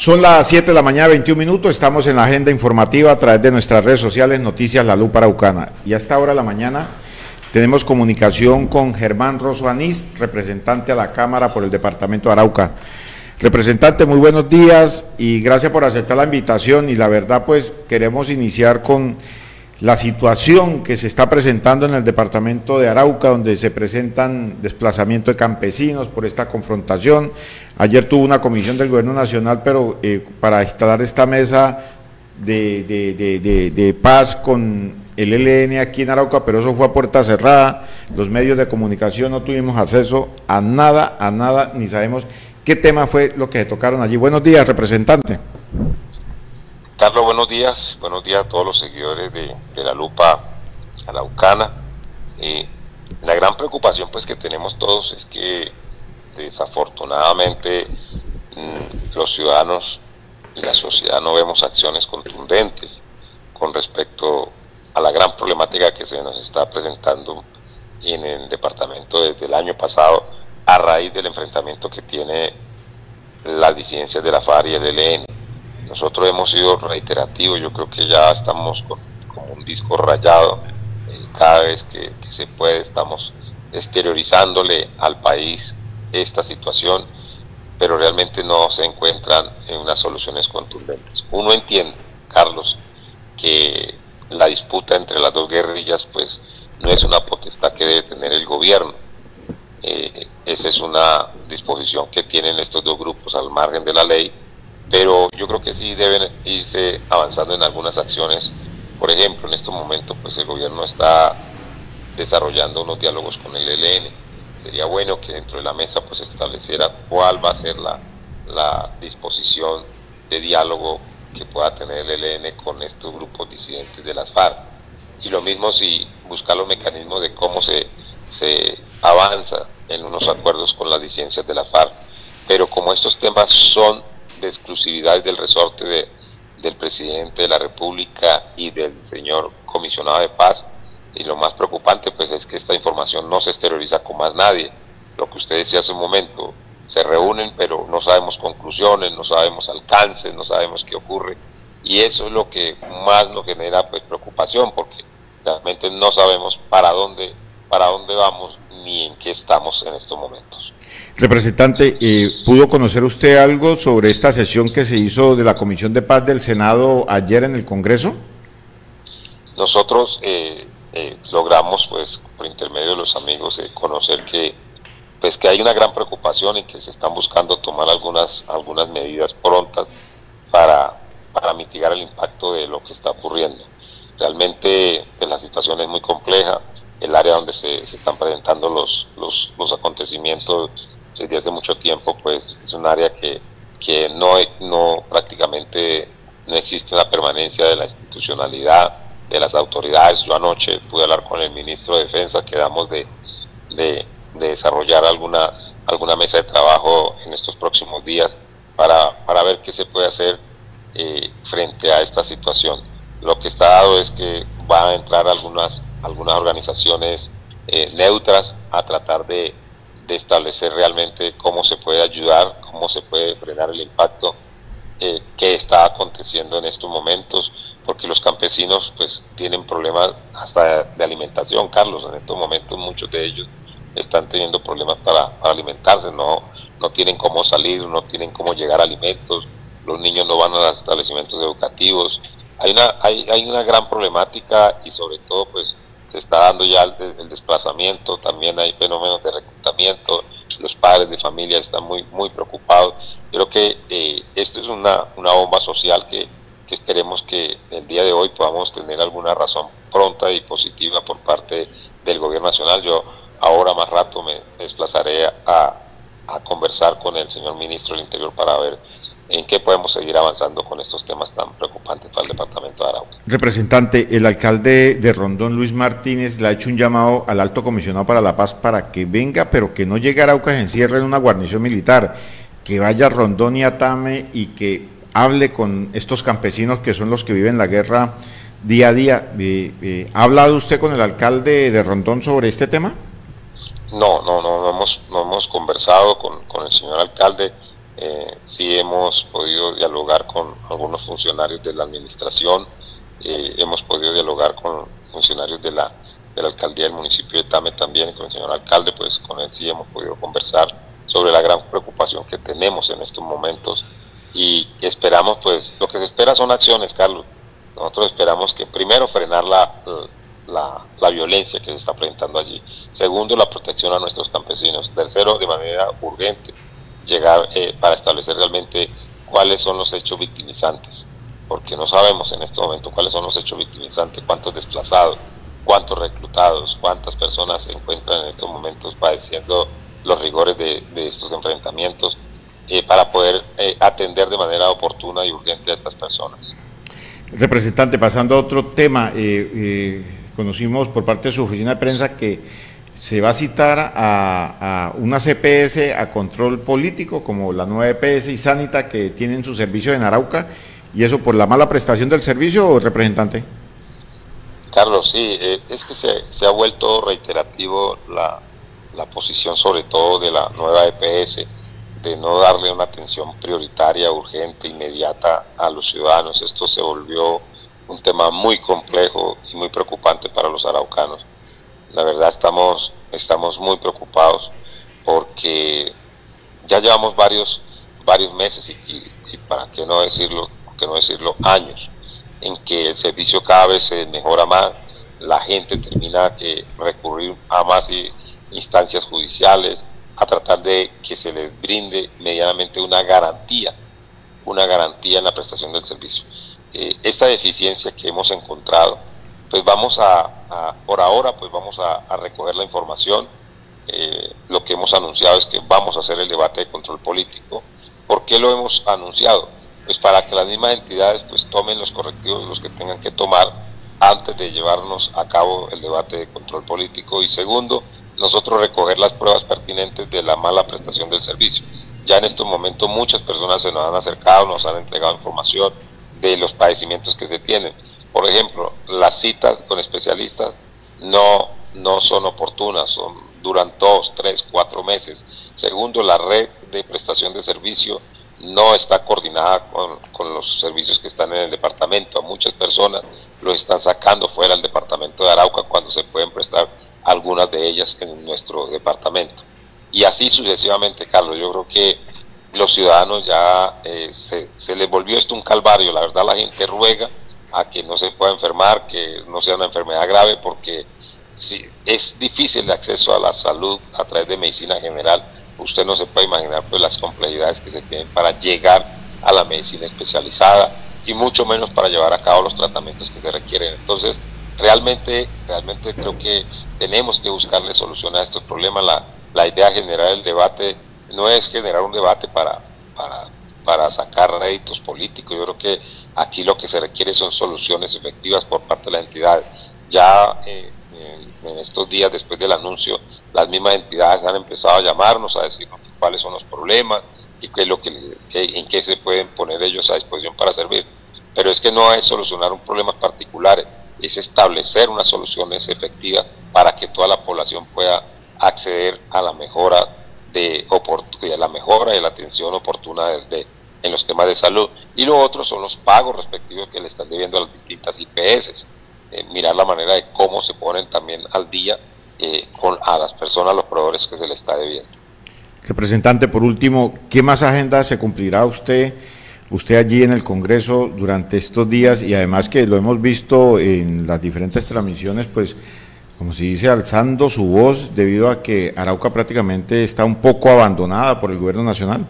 Son las 7 de la mañana, 21 minutos, estamos en la agenda informativa a través de nuestras redes sociales, Noticias La Lupa Araucana. Y a esta hora de la mañana tenemos comunicación con Germán Rosso Anís, representante a la Cámara por el Departamento de Arauca. Representante, muy buenos días y gracias por aceptar la invitación. Y la verdad, pues, queremos iniciar con la situación que se está presentando en el departamento de Arauca, donde se presentan desplazamientos de campesinos por esta confrontación. Ayer tuvo una comisión del Gobierno Nacional, pero para instalar esta mesa de paz con el ELN aquí en Arauca, pero eso fue a puerta cerrada. Los medios de comunicación no tuvimos acceso a nada, ni sabemos qué tema fue lo que se tocaron allí. Buenos días, representante. Carlos, buenos días a todos los seguidores de La Lupa Araucana. La gran preocupación pues que tenemos todos es que desafortunadamente los ciudadanos y la sociedad no vemos acciones contundentes con respecto a la gran problemática que se nos está presentando en el departamento desde el año pasado a raíz del enfrentamiento que tiene las disidencias de la FARC y el ELN. Nosotros hemos sido reiterativos, yo creo que ya estamos como un disco rayado, cada vez que se puede estamos exteriorizándole al país esta situación, pero realmente no se encuentran en unas soluciones contundentes. Uno entiende, Carlos, que la disputa entre las dos guerrillas pues no es una potestad que debe tener el gobierno. Esa es una disposición que tienen estos dos grupos al margen de la ley, pero yo creo que sí deben irse avanzando en algunas acciones. Por ejemplo, en estos momentos pues el gobierno está desarrollando unos diálogos con el ELN. Sería bueno que dentro de la mesa pues estableciera cuál va a ser la disposición de diálogo que pueda tener el ELN con estos grupos disidentes de las FARC. Y lo mismo si buscar los mecanismos de cómo se avanza en unos acuerdos con las disidencias de la FARC. Pero como estos temas son de exclusividad del resorte del presidente de la República y del señor comisionado de paz, y lo más preocupante pues es que esta información no se exterioriza con más nadie. Lo que usted decía hace un momento, se reúnen pero no sabemos conclusiones, no sabemos alcances, no sabemos qué ocurre, y eso es lo que más nos genera pues preocupación, porque realmente no sabemos para dónde vamos ni en qué estamos en estos momentos. Representante, ¿pudo conocer usted algo sobre esta sesión que se hizo de la Comisión de Paz del Senado ayer en el Congreso? Nosotros logramos, pues, por intermedio de los amigos, conocer que hay una gran preocupación y que se están buscando tomar algunas medidas prontas para mitigar el impacto de lo que está ocurriendo. Realmente pues, la situación es muy compleja. El área donde se están presentando los acontecimientos desde hace mucho tiempo, pues es un área que no prácticamente no existe una permanencia de la institucionalidad de las autoridades. Yo anoche pude hablar con el ministro de Defensa, quedamos de desarrollar alguna mesa de trabajo en estos próximos días para ver qué se puede hacer frente a esta situación. Lo que está dado es que van a entrar algunas organizaciones neutras a tratar de establecer realmente cómo se puede ayudar, cómo se puede frenar el impacto que está aconteciendo en estos momentos, porque los campesinos pues tienen problemas hasta de alimentación, Carlos. En estos momentos muchos de ellos están teniendo problemas para alimentarse, no tienen cómo salir, no tienen cómo llegar a alimentos, los niños no van a los establecimientos educativos. Hay una gran problemática y sobre todo pues se está dando ya el desplazamiento, también hay fenómenos de reclutamiento, los padres de familia están muy preocupados. Yo creo que esto es una bomba social que esperemos que el día de hoy podamos tener alguna razón pronta y positiva por parte del gobierno nacional. Yo ahora más rato me desplazaré a conversar con el señor ministro del Interior para ver en qué podemos seguir avanzando con estos temas tan preocupantes para el departamento de Arauca. Representante, el alcalde de Rondón, Luis Martínez, le ha hecho un llamado al alto comisionado para la paz para que venga, pero que no llegue a Arauca y se encierre en una guarnición militar, que vaya a Rondón y Atame y que hable con estos campesinos que son los que viven la guerra día a día. ¿Ha hablado usted con el alcalde de Rondón sobre este tema? No hemos conversado con el señor alcalde. Sí hemos podido dialogar con algunos funcionarios de la administración, hemos podido dialogar con funcionarios de la alcaldía del municipio de Tame también, con el señor alcalde, pues con él sí hemos podido conversar sobre la gran preocupación que tenemos en estos momentos, y esperamos, pues lo que se espera son acciones, Carlos. Nosotros esperamos que primero frenar la violencia que se está presentando allí, segundo la protección a nuestros campesinos, tercero de manera urgente llegar para establecer realmente cuáles son los hechos victimizantes, porque no sabemos en este momento cuáles son los hechos victimizantes, cuántos desplazados, cuántos reclutados, cuántas personas se encuentran en estos momentos padeciendo los rigores de estos enfrentamientos, para poder atender de manera oportuna y urgente a estas personas. Representante, pasando a otro tema, conocimos por parte de su oficina de prensa que se va a citar a unas EPS a control político, como la nueva EPS y Sanita, que tienen su servicio en Arauca, y eso por la mala prestación del servicio, representante. Carlos, sí, es que se ha vuelto reiterativo la posición, sobre todo de la nueva EPS, de no darle una atención prioritaria, urgente, inmediata a los ciudadanos. Esto se volvió un tema muy complejo y muy preocupante para los araucanos. La verdad estamos muy preocupados porque ya llevamos varios meses y para qué no decirlo, años, en que el servicio cada vez se mejora más, la gente termina que recurrir a más instancias judiciales, a tratar de que se les brinde medianamente una garantía en la prestación del servicio. Esta deficiencia que hemos encontrado, pues vamos por ahora, pues vamos a recoger la información. Lo que hemos anunciado es que vamos a hacer el debate de control político. ¿Por qué lo hemos anunciado? Pues para que las mismas entidades pues tomen los correctivos, los que tengan que tomar antes de llevarnos a cabo el debate de control político. Y segundo, nosotros recoger las pruebas pertinentes de la mala prestación del servicio. Ya en estos momentos muchas personas se nos han acercado, nos han entregado información de los padecimientos que se tienen. Por ejemplo, las citas con especialistas no son oportunas, duran 2, 3, 4 meses. Segundo, la red de prestación de servicio no está coordinada con los servicios que están en el departamento. A muchas personas los están sacando fuera del departamento de Arauca cuando se pueden prestar algunas de ellas en nuestro departamento. Y así sucesivamente, Carlos. Yo creo que los ciudadanos ya se les volvió esto un calvario. La verdad, la gente ruega a que no se pueda enfermar, que no sea una enfermedad grave, porque si es difícil el acceso a la salud a través de medicina general. Usted no se puede imaginar pues las complejidades que se tienen para llegar a la medicina especializada, y mucho menos para llevar a cabo los tratamientos que se requieren. Entonces, realmente creo que tenemos que buscarle solución a estos problemas. La idea general del debate no es generar un debate para sacar réditos políticos. Yo creo que aquí lo que se requiere son soluciones efectivas por parte de las entidades. Ya en estos días, después del anuncio, las mismas entidades han empezado a llamarnos, a decirnos cuáles son los problemas y qué es en qué se pueden poner ellos a disposición para servir. Pero es que no es solucionar un problema particular, es establecer unas soluciones efectivas para que toda la población pueda acceder a la mejora de la atención oportuna en los temas de salud. Y lo otro son los pagos respectivos que le están debiendo a las distintas IPS. Mirar la manera de cómo se ponen también al día a las personas, los proveedores que se les está debiendo. Representante, por último, ¿qué más agenda se cumplirá usted allí en el Congreso durante estos días? Y además que lo hemos visto en las diferentes transmisiones, pues, como se dice, alzando su voz debido a que Arauca prácticamente está un poco abandonada por el gobierno nacional.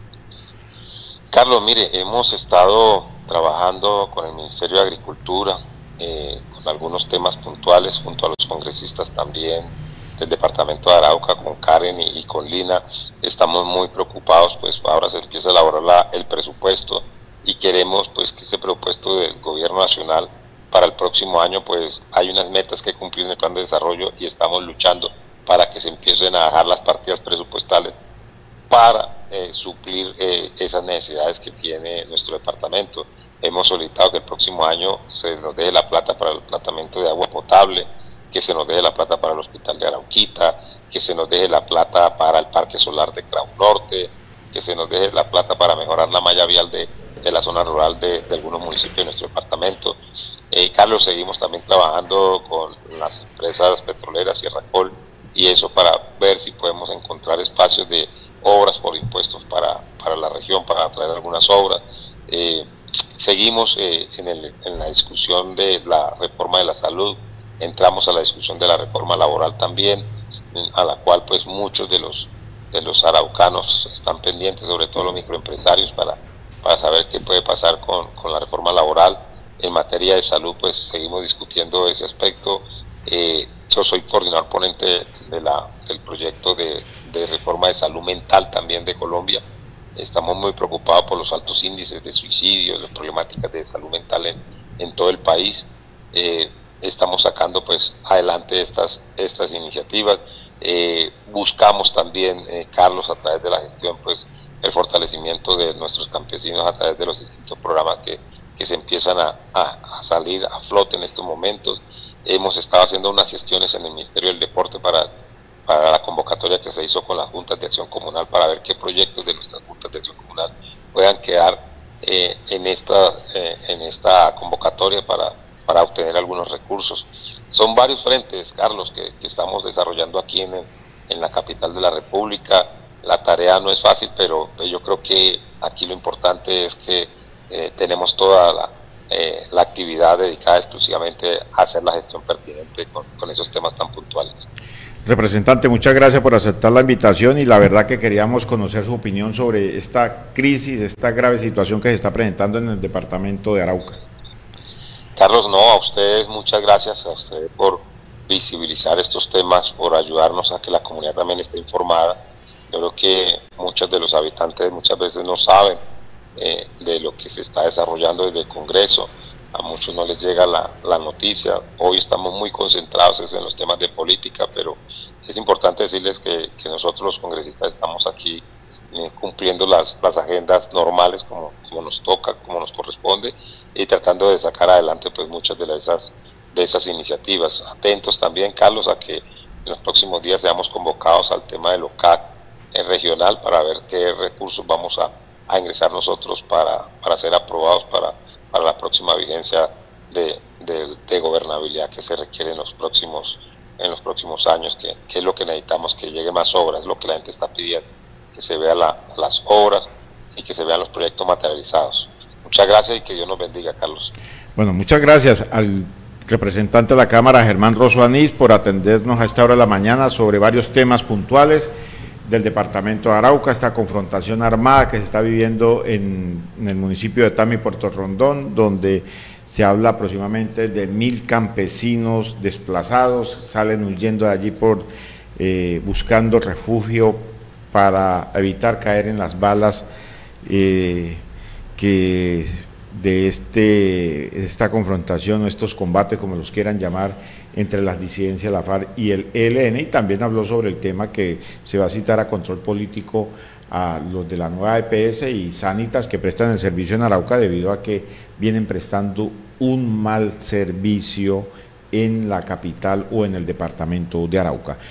Carlos, mire, hemos estado trabajando con el Ministerio de Agricultura, con algunos temas puntuales, junto a los congresistas también del departamento de Arauca, con Karen y con Lina. Estamos muy preocupados, pues ahora se empieza a elaborar el presupuesto y queremos pues que ese presupuesto del gobierno nacional para el próximo año, pues hay unas metas que cumplir en el plan de desarrollo y estamos luchando para que se empiecen a bajar las partidas presupuestales para suplir esas necesidades que tiene nuestro departamento. Hemos solicitado que el próximo año se nos deje la plata para el tratamiento de agua potable, que se nos deje la plata para el hospital de Arauquita, que se nos deje la plata para el parque solar de Crau Norte, que se nos deje la plata para mejorar la malla vial de la zona rural de algunos municipios de nuestro departamento. Carlos, seguimos también trabajando con las empresas petroleras, Sierra Col, y eso para ver si podemos encontrar espacios de obras por impuestos para la región, para traer algunas obras. Seguimos en la discusión de la reforma de la salud, entramos a la discusión de la reforma laboral también, a la cual pues muchos de los araucanos están pendientes, sobre todo los microempresarios, para saber qué puede pasar con la reforma laboral. En materia de salud pues seguimos discutiendo ese aspecto. Yo soy coordinador ponente del proyecto de reforma de salud mental también de Colombia. Estamos muy preocupados por los altos índices de suicidio, las problemáticas de salud mental en todo el país. Estamos sacando pues adelante estas iniciativas. Buscamos también, Carlos, a través de la gestión, pues el fortalecimiento de nuestros campesinos a través de los distintos programas que se empiezan a salir a flote en estos momentos. Hemos estado haciendo unas gestiones en el Ministerio del Deporte para la convocatoria que se hizo con las juntas de acción comunal, para ver qué proyectos de nuestras juntas de acción comunal puedan quedar en esta convocatoria para obtener algunos recursos. Son varios frentes, Carlos, que estamos desarrollando aquí en la capital de la República. La tarea no es fácil, pero yo creo que aquí lo importante es que tenemos toda la actividad dedicada exclusivamente a hacer la gestión pertinente con esos temas tan puntuales. Representante, muchas gracias por aceptar la invitación, y la verdad que queríamos conocer su opinión sobre esta crisis, esta grave situación que se está presentando en el departamento de Arauca. Carlos, no, a ustedes muchas gracias, a ustedes por visibilizar estos temas, por ayudarnos a que la comunidad también esté informada. Yo creo que muchos de los habitantes muchas veces no saben de lo que se está desarrollando desde el Congreso. A muchos no les llega la noticia. Hoy estamos muy concentrados en los temas de política, pero es importante decirles que nosotros los congresistas estamos aquí cumpliendo las agendas normales como nos toca, como nos corresponde, y tratando de sacar adelante pues muchas de esas iniciativas. Atentos también, Carlos, a que en los próximos días seamos convocados al tema del OCAC regional, para ver qué recursos vamos a ingresar nosotros para ser aprobados para la próxima vigencia de gobernabilidad que se requiere en los próximos años, que es lo que necesitamos, que llegue más obras, es lo que la gente está pidiendo, que se vean las obras y que se vean los proyectos materializados. Muchas gracias y que Dios nos bendiga, Carlos. Bueno, muchas gracias al representante de la Cámara, Germán Rosso Anís, por atendernos a esta hora de la mañana sobre varios temas puntuales del departamento de Arauca, esta confrontación armada que se está viviendo en el municipio de Tami, Puerto Rondón, donde se habla aproximadamente de 1000 campesinos desplazados, salen huyendo de allí buscando refugio para evitar caer en las balas que de esta confrontación o estos combates, como los quieran llamar, entre las disidencias, la FARC y el ELN, y también habló sobre el tema que se va a citar a control político a los de la nueva EPS y Sanitas que prestan el servicio en Arauca, debido a que vienen prestando un mal servicio en la capital o en el departamento de Arauca.